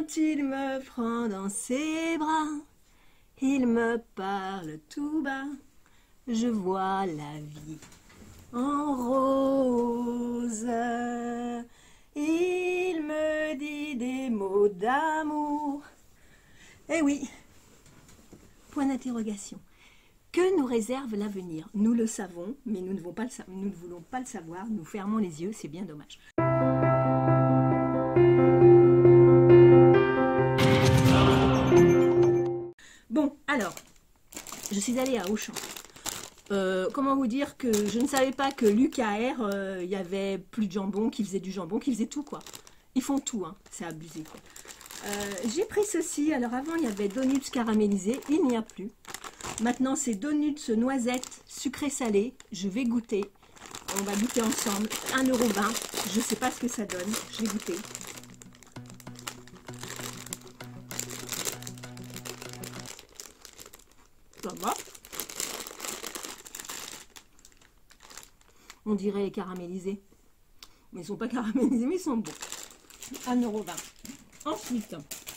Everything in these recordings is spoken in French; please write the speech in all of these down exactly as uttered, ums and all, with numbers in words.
Quand il me prend dans ses bras, il me parle tout bas, je vois la vie en rose. Il me dit des mots d'amour. Eh oui, point d'interrogation. Que nous réserve l'avenir? Nous le savons, mais nous ne, voulons pas le, nous ne voulons pas le savoir. Nous fermons les yeux, c'est bien dommage. Bon, alors, je suis allée à Auchan. Euh, comment vous dire que je ne savais pas que l'U K R, euh, il y avait plus de jambon, qu'ils faisaient du jambon, qu'ils faisaient tout, quoi. Ils font tout, hein, c'est abusé, quoi. Euh, j'ai pris ceci. Alors avant, il y avait donuts caramélisés, il n'y a plus. Maintenant, c'est donuts noisettes sucré-salé. Je vais goûter. On va goûter ensemble. un euro vingt. Je ne sais pas ce que ça donne. Je vais goûter. Ça va. On dirait les caramélisés. Mais ils ne sont pas caramélisés, mais ils sont bons. un euro vingt. Ensuite,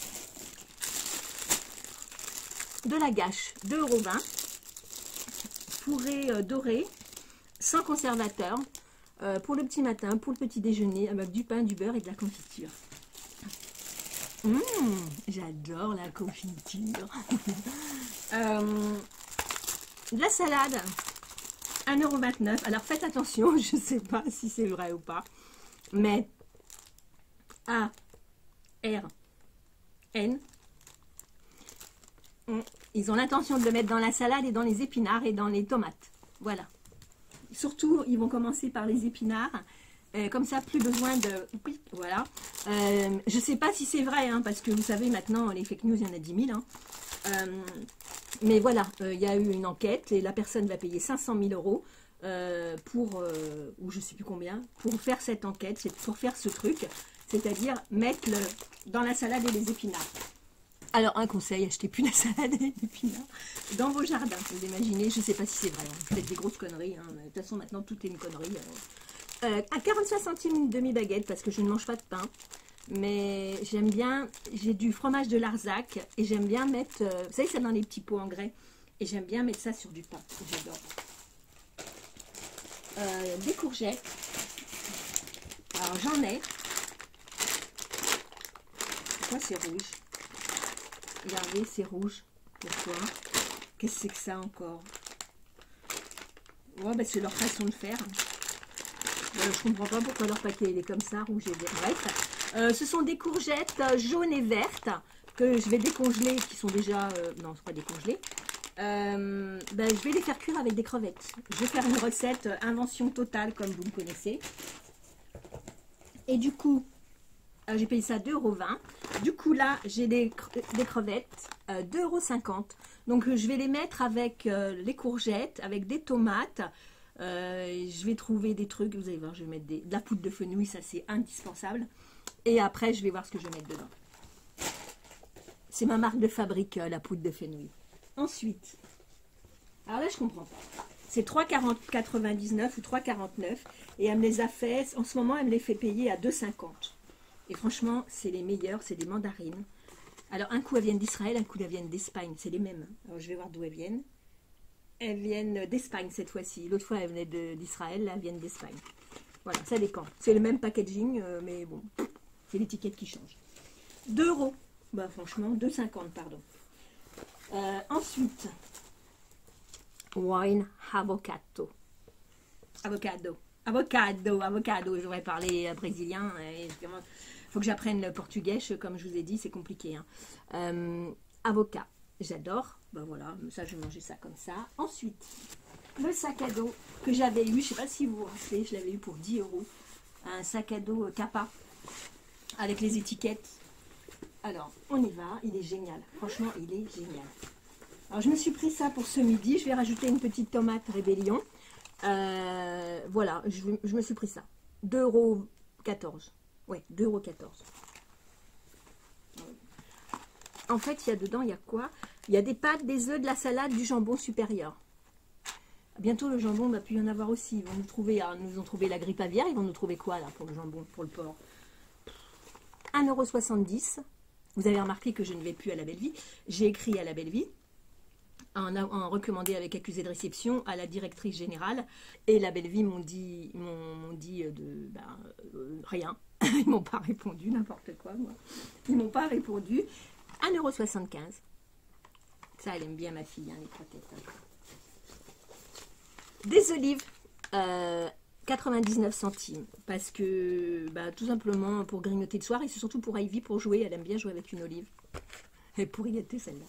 de la gâche, deux euros vingt. Fourré euh, doré, sans conservateur, euh, pour le petit matin, pour le petit déjeuner, avec du pain, du beurre et de la confiture. Mmh, j'adore la confiture. euh, de la salade, un euro vingt-neuf. Alors faites attention, je ne sais pas si c'est vrai ou pas, mais A R N, ils ont l'intention de le mettre dans la salade et dans les épinards et dans les tomates. Voilà. Surtout, ils vont commencer par les épinards. Euh, comme ça, plus besoin de... Voilà. Euh, je ne sais pas si c'est vrai, hein, parce que vous savez, maintenant, les fake news, il y en a dix mille. Hein. Euh, mais voilà, euh, il y a eu une enquête et la personne va payer cinq cent mille euros euh, pour, euh, ou je ne sais plus combien, pour faire cette enquête, c'est pour faire ce truc, c'est-à-dire mettre le, dans la salade et les épinards. Alors, un conseil, achetez plus la salade et les épinards dans vos jardins. Vous imaginez, je ne sais pas si c'est vrai, hein. Vous faites des grosses conneries. Hein. De toute façon, maintenant, tout est une connerie. Euh, à quarante-cinq centimes une demi-baguette, parce que je ne mange pas de pain. Mais j'aime bien, j'ai du fromage de Larzac et j'aime bien mettre, euh, vous savez, ça dans les petits pots en grès. Et j'aime bien mettre ça sur du pain, j'adore. Euh, des courgettes. Alors, j'en ai. Pourquoi c'est rouge? Regardez, c'est rouge. Pourquoi? Qu'est-ce que c'est que ça encore? Ouais, bah, c'est leur façon de faire. Euh, je comprends pas pourquoi leur paquet il est comme ça, rouge et vert. Bref. Euh, ce sont des courgettes jaunes et vertes que je vais décongeler, qui sont déjà... Euh, non, c'est pas décongelées. Euh, ben, je vais les faire cuire avec des crevettes. Je vais faire une recette euh, invention totale, comme vous me connaissez. Et du coup... j'ai payé ça deux euros vingt. Du coup, là, j'ai des, des crevettes, euh, deux euros cinquante. Donc, euh, je vais les mettre avec euh, les courgettes, avec des tomates. Euh, je vais trouver des trucs. Vous allez voir, je vais mettre des, de la poudre de fenouil. Ça, c'est indispensable. Et après, je vais voir ce que je vais mettre dedans. C'est ma marque de fabrique, euh, la poudre de fenouil. Ensuite, alors là, je comprends pas. C'est trois euros quatre-vingt-dix-neuf ou trois euros quarante-neuf. Et elle me les a fait, en ce moment, elle me les fait payer à deux euros cinquante. Et franchement, c'est les meilleurs, c'est des mandarines. Alors, un coup, elles viennent d'Israël, un coup, elles viennent d'Espagne. C'est les mêmes. Alors, je vais voir d'où elles viennent. Elles viennent d'Espagne cette fois-ci. L'autre fois, elles venaient d'Israël, là, elles viennent d'Espagne. Voilà, ça dépend. C'est le même packaging, euh, mais bon, c'est l'étiquette qui change. deux euros. Bah, franchement, deux euros cinquante, pardon. Euh, ensuite, wine avocado. Avocado. Avocado, avocado. J'aurais parlé euh, brésilien. Il faut que j'apprenne le portugais. Comme je vous ai dit, c'est compliqué. Hein. Euh, avocat. J'adore. Ben voilà, ça, je vais manger ça comme ça. Ensuite, le sac à dos que j'avais eu. Je ne sais pas si vous vous rappelez, je l'avais eu pour dix euros. Un sac à dos euh, Kappa avec les étiquettes. Alors, on y va. Il est génial. Franchement, il est génial. Alors, je me suis pris ça pour ce midi. Je vais rajouter une petite tomate rébellion. Euh, voilà, je, je me suis pris ça. deux euros quatorze. Ouais, deux euros quatorze. En fait, il y a dedans, il y a quoi? Il y a des pâtes, des œufs, de la salade, du jambon supérieur. Bientôt, le jambon, il va plus y en avoir aussi. Ils vont nous trouver, alors, nous ont trouvé la grippe aviaire. Ils vont nous trouver quoi, là, pour le jambon, pour le porc? un euro soixante-dix. Vous avez remarqué que je ne vais plus à La Belle Vie. J'ai écrit à La Belle Vie, en, en recommandé avec accusé de réception à la directrice générale. Et La Belle Vie m'ont dit, m'ont dit de, ben, euh, rien. Ils m'ont pas répondu, n'importe quoi, moi. Ils m'ont pas répondu. un euro soixante-quinze. Ça, elle aime bien ma fille, hein, les croquettes. Hein. Des olives, euh, quatre-vingt-dix-neuf centimes. Parce que, bah, tout simplement, pour grignoter le soir, et c'est surtout pour Ivy, pour jouer. Elle aime bien jouer avec une olive. Et pour y être celle-là.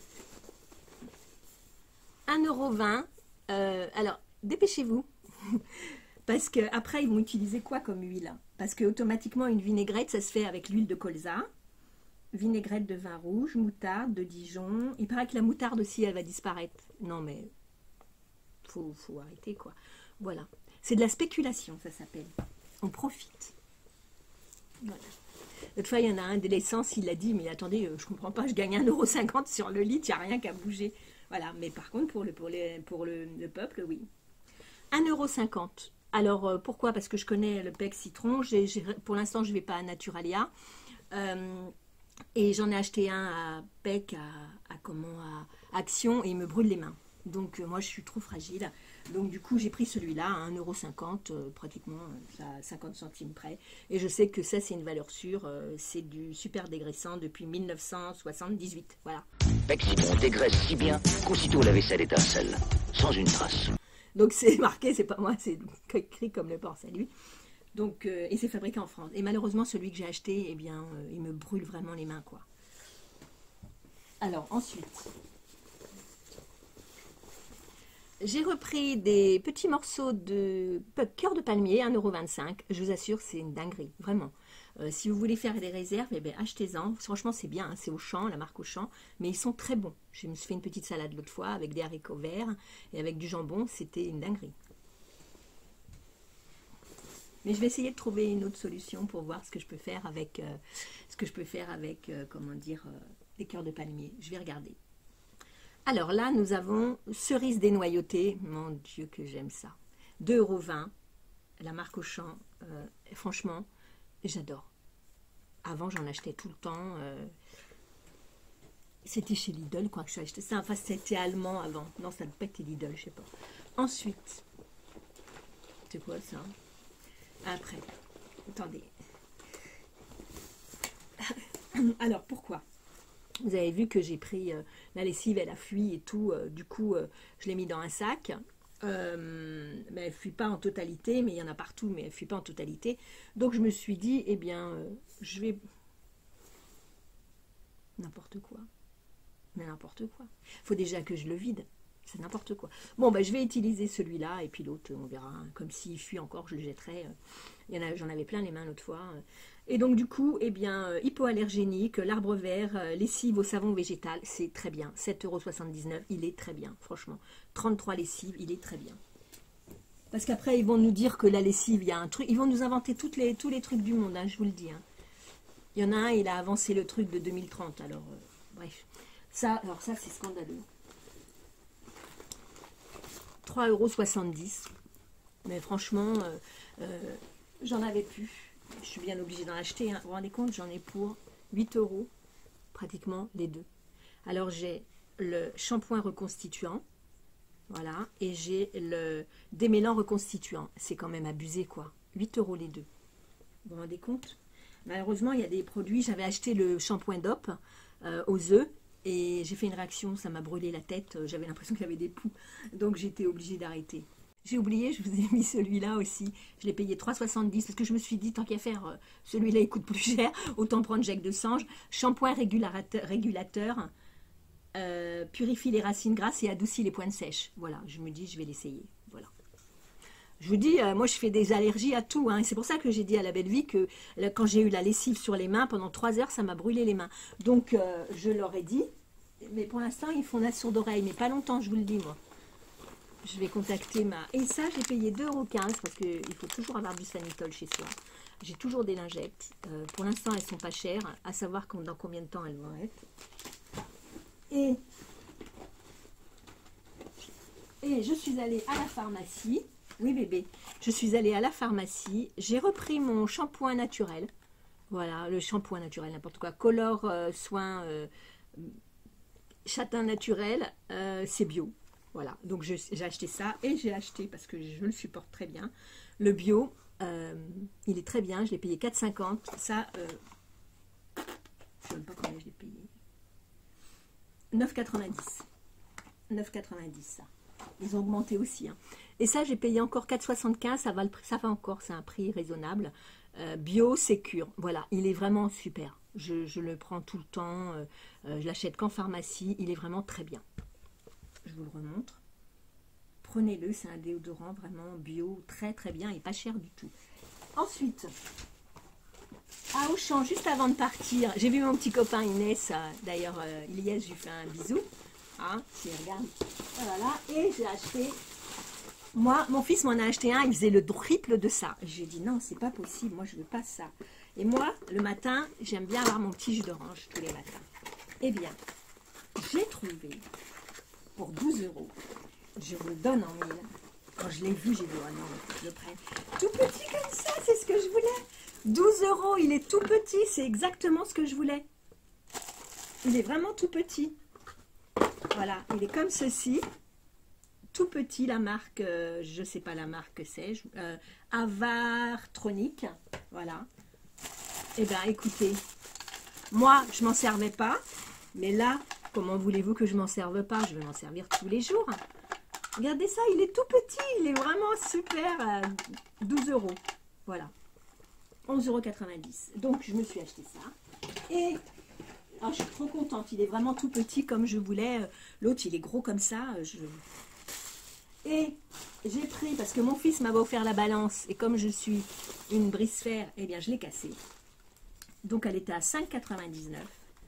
un euro vingt. Euh, alors, dépêchez-vous. Parce que après ils vont utiliser quoi comme huile? Parce que automatiquement, une vinaigrette, ça se fait avec l'huile de colza. Vinaigrette de vin rouge, moutarde de Dijon. Il paraît que la moutarde aussi, elle va disparaître. Non, mais faut, faut arrêter, quoi. Voilà. C'est de la spéculation, ça s'appelle. On profite. Voilà. L'autre fois, il y en a un de l'essence, il a dit, mais attendez, je comprends pas, je gagne un euro cinquante sur le litre, il n'y a rien qu'à bouger. Voilà, mais par contre, pour le, pour les, pour le, le peuple, oui. un euro cinquante. Alors, euh, pourquoi? Parce que je connais le Pec Citron. J'ai, j'ai, pour l'instant, je ne vais pas à Naturalia. Euh, et j'en ai acheté un à Pec, à, à, comment, à Action, et il me brûle les mains. Donc, euh, moi, je suis trop fragile. Donc, du coup, j'ai pris celui-là à un euro cinquante, euh, pratiquement à cinquante centimes près. Et je sais que ça, c'est une valeur sûre. Euh, c'est du super dégraissant depuis mille neuf cent soixante-dix-huit. Voilà. Pec Citron dégraisse si bien qu'aussitôt la vaisselle étincelle, sans une trace. Donc c'est marqué, c'est pas moi, c'est écrit comme le porc salut. Donc, euh, et c'est fabriqué en France. Et malheureusement, celui que j'ai acheté, eh bien, euh, il me brûle vraiment les mains, quoi. Alors, ensuite, j'ai repris des petits morceaux de cœur de palmier, un euro vingt-cinq. Je vous assure, c'est une dinguerie, vraiment. Euh, si vous voulez faire des réserves, eh bien, achetez-en. Franchement, c'est bien, hein, c'est Auchan, la marque Auchan, mais ils sont très bons. Je me suis fait une petite salade l'autre fois avec des haricots verts et avec du jambon, c'était une dinguerie. Mais je vais essayer de trouver une autre solution pour voir ce que je peux faire avec, euh, ce que je peux faire avec, euh, comment dire, euh, des cœurs de palmier. Je vais regarder. Alors là, nous avons cerise dénoyautée. Mon Dieu, que j'aime ça. deux euros vingt, la marque Auchan. Euh, franchement, j'adore. Avant, j'en achetais tout le temps. Euh, c'était chez Lidl, quoi, que j'ai acheté ça. Enfin, c'était allemand avant. Non, ça ne peut être Lidl, je sais pas. Ensuite, c'est quoi ça? Après, attendez. Alors, pourquoi? Vous avez vu que j'ai pris euh, la lessive, elle a fui et tout. Euh, du coup, euh, je l'ai mis dans un sac. Euh, mais elle ne fuit pas en totalité, mais il y en a partout, mais elle ne fuit pas en totalité. Donc je me suis dit, eh bien, euh, je vais... N'importe quoi. Mais n'importe quoi. Il faut déjà que je le vide. C'est n'importe quoi. Bon, ben, je vais utiliser celui-là, et puis l'autre, on verra. Hein, comme s'il fuit encore, je le jetterai. Il y en a, j'en avais plein les mains l'autre fois. Et donc, du coup, eh bien, euh, hypoallergénique, l'arbre vert, euh, lessive au savon végétal, c'est très bien. sept euros soixante-dix-neuf, il est très bien, franchement. trente-trois lessives, il est très bien. Parce qu'après, ils vont nous dire que la lessive, il y a un truc. Ils vont nous inventer toutes les, tous les trucs du monde, hein, je vous le dis. Hein. Il y en a un, il a avancé le truc de deux mille trente. Alors, euh, bref. Ça, alors ça, c'est scandaleux. trois euros soixante-dix. Mais franchement, euh, euh, j'en avais plus. Je suis bien obligée d'en acheter. Hein. Vous vous rendez compte, j'en ai pour huit euros, pratiquement les deux. Alors, j'ai le shampoing reconstituant. Voilà. Et j'ai le démêlant reconstituant. C'est quand même abusé, quoi. huit euros les deux. Vous vous rendez compte? Malheureusement, il y a des produits. J'avais acheté le shampoing D O P euh, aux œufs. Et j'ai fait une réaction, ça m'a brûlé la tête, j'avais l'impression qu'il y avait des poux, donc j'étais obligée d'arrêter. J'ai oublié, je vous ai mis celui-là aussi, je l'ai payé trois euros soixante-dix, parce que je me suis dit, tant qu'à faire, celui-là il coûte plus cher, autant prendre Jacques de Sange. Shampoing régulateur, régulateur euh, purifie les racines grasses et adoucit les pointes sèches. Voilà, je me dis, je vais l'essayer, voilà. Je vous dis, euh, moi je fais des allergies à tout, hein, et c'est pour ça que j'ai dit à la Belle Vie que là, quand j'ai eu la lessive sur les mains, pendant trois heures, ça m'a brûlé les mains. Donc euh, je leur ai dit, mais pour l'instant ils font la sourde oreille, mais pas longtemps, je vous le dis moi. Je vais contacter ma... Et ça, j'ai payé deux euros quinze, parce qu'il faut toujours avoir du Sanitol chez soi. J'ai toujours des lingettes. Euh, pour l'instant, elles ne sont pas chères, à savoir dans combien de temps elles vont être. Et, et je suis allée à la pharmacie. Oui bébé, je suis allée à la pharmacie, j'ai repris mon shampoing naturel, Voilà, le shampoing naturel, n'importe quoi. Color, euh, soin, euh, châtain naturel, euh, c'est bio. Voilà, donc j'ai acheté ça et j'ai acheté, parce que je le supporte très bien, le bio, euh, il est très bien, je l'ai payé quatre cinquante. Ça, euh, je ne sais même pas combien je l'ai payé. neuf quatre-vingt-dix. neuf quatre-vingt-dix, ça. Ils ont augmenté aussi. Hein. Et ça, j'ai payé encore quatre soixante-quinze, ça va, le, ça va encore, c'est un prix raisonnable. Euh, bio, sécure, voilà, il est vraiment super. Je, je le prends tout le temps, euh, euh, je l'achète qu'en pharmacie, il est vraiment très bien. Je vous le remontre. Prenez-le, c'est un déodorant vraiment bio, très très bien et pas cher du tout. Ensuite, à Auchan, juste avant de partir, j'ai vu mon petit copain Inès, euh, d'ailleurs euh, Ilyes, je lui fais un bisou. Hein, si regarde, voilà, et j'ai acheté, moi, mon fils m'en a acheté un, il faisait le triple de ça. J'ai dit non, c'est pas possible, moi je veux pas ça. Et moi, le matin, j'aime bien avoir mon petit jus d'orange tous les matins. Eh bien, j'ai trouvé pour douze euros, je vous le donne en mille. Quand je l'ai vu, j'ai dit oh non, je le prenne. Tout petit comme ça, c'est ce que je voulais. douze euros, il est tout petit, c'est exactement ce que je voulais. Il est vraiment tout petit. Voilà, il est comme ceci, tout petit, la marque, euh, je ne sais pas la marque que c'est, euh, Avartronic, voilà. Eh bien, écoutez, moi, je m'en servais pas, mais là, comment voulez-vous que je m'en serve pas? Je vais m'en servir tous les jours. Regardez ça, il est tout petit, il est vraiment super, euh, douze euros, voilà, onze euros quatre-vingt-dix. Donc, je me suis acheté ça, et... Ah, je suis trop contente, il est vraiment tout petit comme je voulais. L'autre, il est gros comme ça. Je... Et j'ai pris, parce que mon fils m'avait offert la balance, et comme je suis une brise-fer, eh bien, je l'ai cassée. Donc, elle était à cinq quatre-vingt-dix-neuf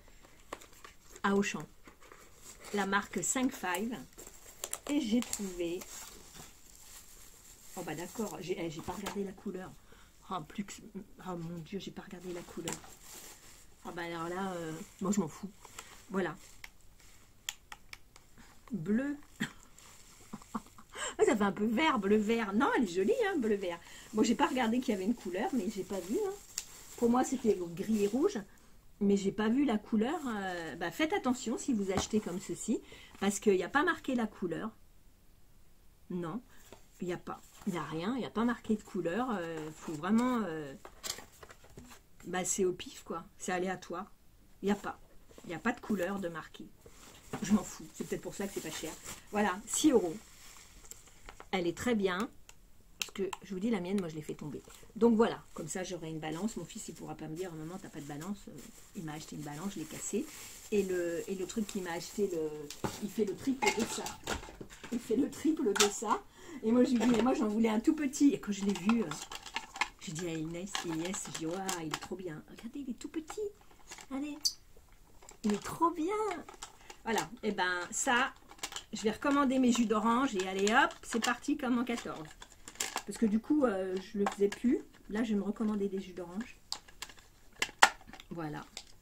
à Auchan. La marque cinq Five. Et j'ai trouvé... Oh, bah d'accord, j'ai eh, pas regardé la couleur. Oh, plus que... oh mon Dieu, j'ai pas regardé la couleur. Ah bah alors là, euh, moi je m'en fous. Voilà. Bleu. Ça fait un peu vert, bleu vert. Non, elle est jolie, hein, bleu vert. Moi, j'ai pas regardé qu'il y avait une couleur, mais j'ai pas vu. Hein. Pour moi, c'était gris et rouge, mais j'ai pas vu la couleur. Euh, bah, faites attention si vous achetez comme ceci, parce qu'il n'y a pas marqué la couleur. Non, il n'y a pas. Il n'y a rien, il n'y a pas marqué de couleur. Il euh, faut vraiment... Euh, bah, c'est au pif, quoi. C'est aléatoire. Il n'y a pas. Il n'y a pas de couleur de marqué. Je m'en fous. C'est peut-être pour ça que c'est pas cher. Voilà, six euros. Elle est très bien. Parce que, je vous dis, la mienne, moi, je l'ai fait tomber. Donc, voilà. Comme ça, j'aurai une balance. Mon fils, il ne pourra pas me dire, maman, t'as pas de balance. Il m'a acheté une balance, je l'ai cassée. Et le, et le truc qu'il m'a acheté, le, il fait le triple de ça. Il fait le triple de ça. Et moi, je lui dis, mais moi, j'en voulais un tout petit. Et quand je l'ai vu... Euh, j'ai dit à Inès, Inès, je dis, waouh, il est trop bien. Regardez, il est tout petit. Allez, il est trop bien. Voilà, et ben ça, je vais recommander mes jus d'orange et allez hop, c'est parti comme en quatorze. Parce que du coup, euh, je ne le faisais plus. Là, je vais me recommander des jus d'orange. Voilà.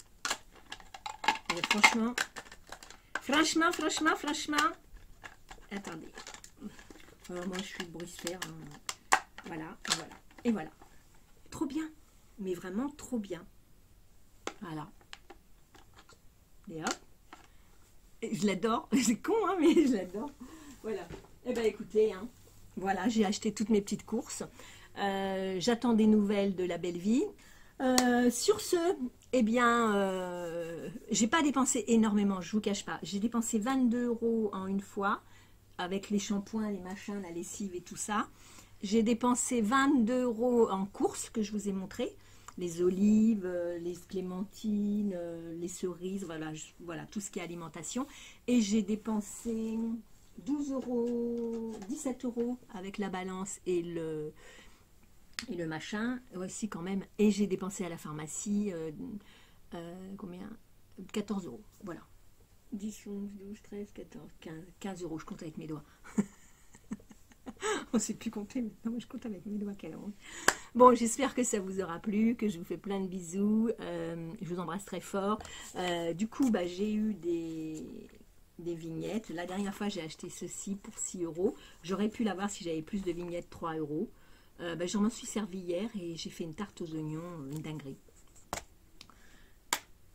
Et franchement, franchement, franchement, franchement. Attendez. Alors, moi, je suis brise-fer. Hein. Voilà, et voilà, et voilà. Trop bien, mais vraiment trop bien. Voilà. Et hop. Et je l'adore. C'est con, hein, mais je l'adore. Voilà. Eh bien, écoutez, hein, voilà, j'ai acheté toutes mes petites courses. Euh, J'attends des nouvelles de la belle vie. Euh, sur ce, eh bien, euh, j'ai pas dépensé énormément, je vous cache pas. J'ai dépensé vingt-deux euros en une fois, avec les shampoings, les machins, la lessive et tout ça. J'ai dépensé vingt-deux euros en courses que je vous ai montré. Les olives, les clémentines, les cerises, voilà, je, voilà tout ce qui est alimentation. Et j'ai dépensé douze euros, dix-sept euros avec la balance et le, et le machin. Aussi quand même. Et j'ai dépensé à la pharmacie euh, euh, combien quatorze euros. Voilà. dix, onze, douze, treize, quatorze, quinze, quinze euros. Je compte avec mes doigts. On ne sait plus compter maintenant, je compte avec mes doigts, quelle honte. Bon, j'espère que ça vous aura plu, que je vous fais plein de bisous, euh, je vous embrasse très fort. Euh, du coup, bah, j'ai eu des, des vignettes. La dernière fois, j'ai acheté ceci pour six euros. J'aurais pu l'avoir si j'avais plus de vignettes, trois euros. Euh, bah, je m'en suis servi hier et j'ai fait une tarte aux oignons, une dinguerie.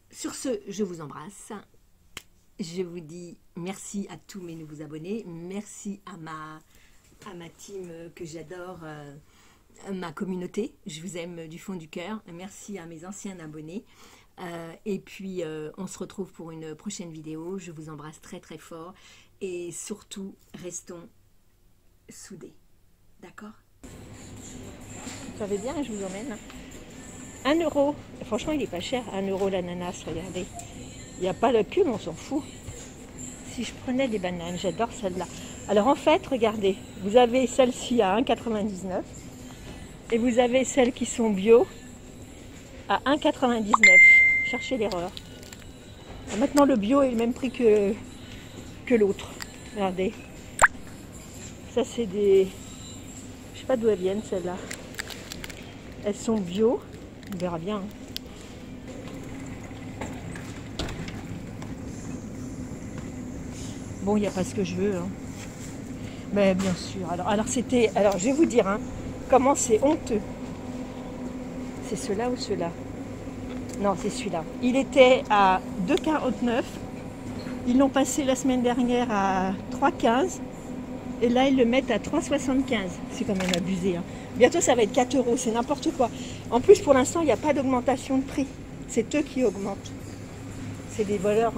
Sur ce, je vous embrasse. Je vous dis merci à tous mes nouveaux abonnés. Merci à ma, à ma team que j'adore, euh, ma communauté. Je vous aime du fond du cœur. Merci à mes anciens abonnés. Euh, et puis, euh, on se retrouve pour une prochaine vidéo. Je vous embrasse très très fort. Et surtout, restons soudés. D'accord? Vous savez bien, je vous emmène. Un euro. Franchement, il est pas cher. Un euro l'ananas, regardez. Il n'y a pas le cul, on s'en fout. Si je prenais des bananes, j'adore celle-là. Alors en fait, regardez, vous avez celle-ci à un euro quatre-vingt-dix-neuf et vous avez celles qui sont bio à un euro quatre-vingt-dix-neuf. Cherchez l'erreur. Maintenant, le bio est le même prix que, que l'autre. Regardez. Ça, c'est des... Je sais pas d'où elles viennent, celles-là. Elles sont bio. On verra bien. Bon, il n'y a pas ce que je veux. Hein. Mais bien sûr. Alors, alors c'était. Alors, je vais vous dire hein, comment c'est honteux. C'est ceux-là ou ceux-là? Non, c'est celui-là. Il était à deux euros quarante-neuf. Ils l'ont passé la semaine dernière à trois euros quinze. Et là, ils le mettent à trois euros soixante-quinze. C'est quand même abusé. Hein. Bientôt, ça va être quatre euros. C'est n'importe quoi. En plus, pour l'instant, il n'y a pas d'augmentation de prix. C'est eux qui augmentent. C'est des voleurs.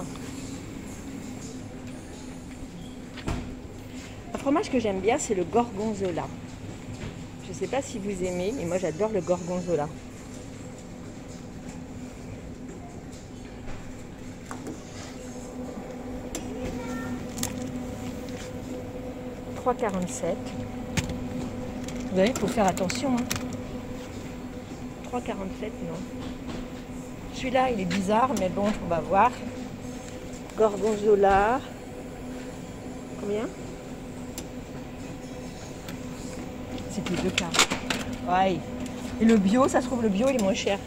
Un fromage que j'aime bien, c'est le gorgonzola. Je ne sais pas si vous aimez, mais moi, j'adore le gorgonzola. trois euros quarante-sept. Vous voyez, il faut faire attention. Hein. trois euros quarante-sept, non. Celui-là, il est bizarre, mais bon, on va voir. Gorgonzola. Combien? C'était deux quarts. Ouais. Et le bio, ça se trouve, le bio, il est moins cher.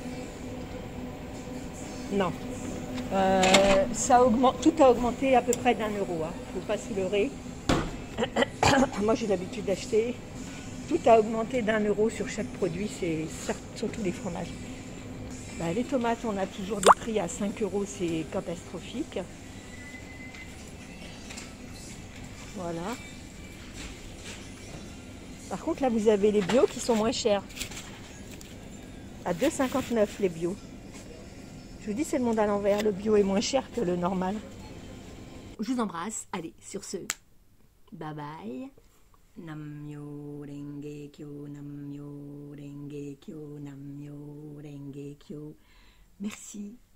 Non. Euh, ça augmente, tout a augmenté à peu près d'un euro. Il hein. ne faut pas se leurrer. Moi, j'ai l'habitude d'acheter. Tout a augmenté d'un euro sur chaque produit, c'est surtout les fromages. Bah, les tomates, on a toujours des prix à cinq euros, c'est catastrophique. Voilà. Par contre, là, vous avez les bio qui sont moins chers. À deux euros cinquante-neuf les bio. Je vous dis, c'est le monde à l'envers. Le bio est moins cher que le normal. Je vous embrasse. Allez, sur ce, bye bye. Namyo Renge Kyo, Namyo Renge Kyo, Namyo Renge Kyo. Merci.